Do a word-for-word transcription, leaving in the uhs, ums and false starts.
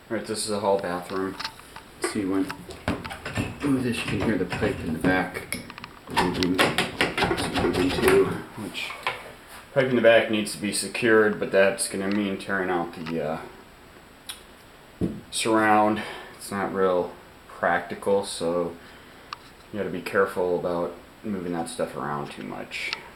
Alright, this is a hall bathroom. Let's see when ooh, this, you can hear the pipe in the back moving, moving too, which pipe in the back needs to be secured, but that's going to mean tearing out the uh, surround. It's not real practical, so you got to be careful about moving that stuff around too much.